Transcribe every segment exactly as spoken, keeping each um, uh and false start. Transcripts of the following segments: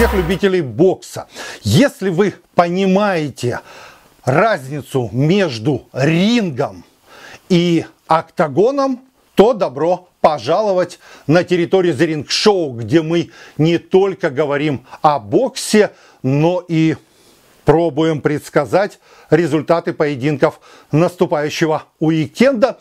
всех любителей бокса. Если вы понимаете разницу между рингом и октагоном, то добро пожаловать на территорию The Ring Show, где мы не только говорим о боксе, но и пробуем предсказать результаты поединков наступающего уикенда.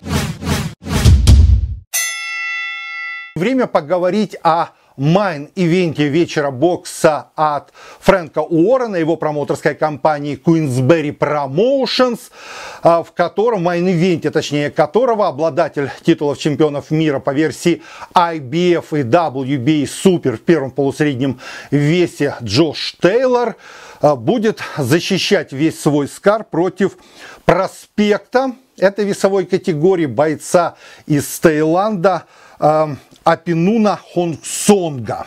Время поговорить о мейн-ивенте вечера бокса от Фрэнка Уоррена, его промоутерской компании Queensberry Promotions, в котором, мейн-ивенте, точнее которого, обладатель титулов чемпионов мира по версии ай би эф и дабл ю би эй Super в первом полусреднем весе Джош Тейлор будет защищать весь свой скар против проспекта этой весовой категории, бойца из Таиланда Апинуна Хонсонга.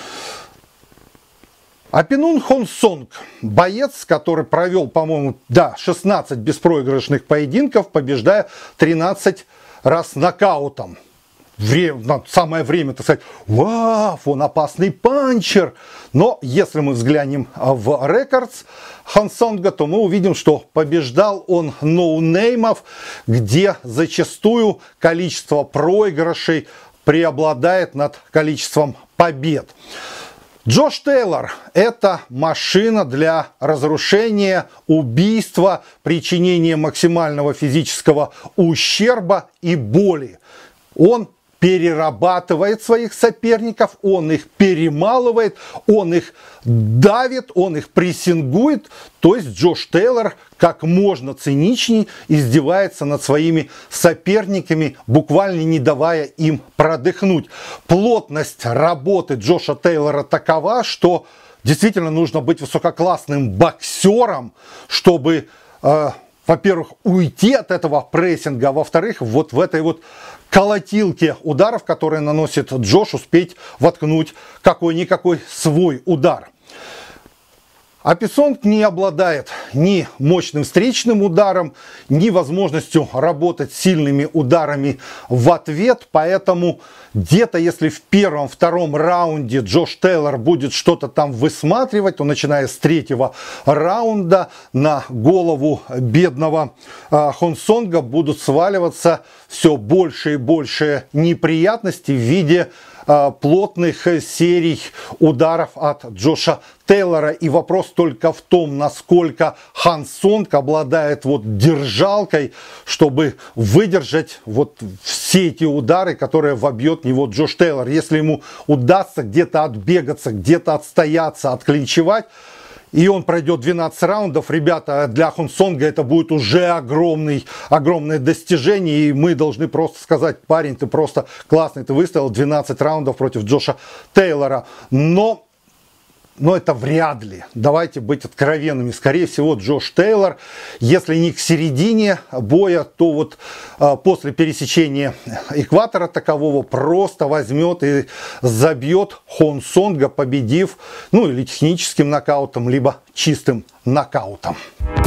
Апинун Хонсонг, боец, который провел, по-моему, да, шестнадцать беспроигрышных поединков, побеждая тринадцать раз нокаутом. Время, самое время, так сказать, вау, он опасный панчер. Но если мы взглянем в рекордс Хонсонга, то мы увидим, что побеждал он ноунеймов, где зачастую количество проигрышей преобладает над количеством побед. Джош Тейлор – это машина для разрушения, убийства, причинения максимального физического ущерба и боли. Он перерабатывает своих соперников, он их перемалывает, он их давит, он их прессингует. То есть Джош Тейлор как можно циничней издевается над своими соперниками, буквально не давая им продыхнуть. Плотность работы Джоша Тейлора такова, что действительно нужно быть высококлассным боксером, чтобы, э, во-первых, уйти от этого прессинга, а во-вторых, вот в этой вот колотилке ударов, которые наносит Джош, успеть воткнуть какой-никакой свой удар. Апинун не обладает ни мощным встречным ударом, ни возможностью работать сильными ударами в ответ. Поэтому где-то, если в первом-втором раунде Джош Тейлор будет что-то там высматривать, то начиная с третьего раунда на голову бедного э, Хонсонга будут сваливаться все больше и больше неприятностей в виде э, плотных серий ударов от Джоша Тейлора. И вопрос только в том, насколько Хонсонг обладает вот держалкой, чтобы выдержать вот все эти удары, которые вобьет в него Джош Тейлор. Если ему удастся где-то отбегаться, где-то отстояться, отклинчевать, и он пройдет двенадцать раундов, ребята, для Хонсонга это будет уже огромный, огромное достижение. И мы должны просто сказать: парень, ты просто классный, ты выстоял двенадцать раундов против Джоша Тейлора. Но... Но это вряд ли. Давайте быть откровенными. Скорее всего, Джош Тейлор, если не к середине боя, то вот э, после пересечения экватора такового просто возьмет и забьет Хонсонга, победив, ну или техническим нокаутом, либо чистым нокаутом.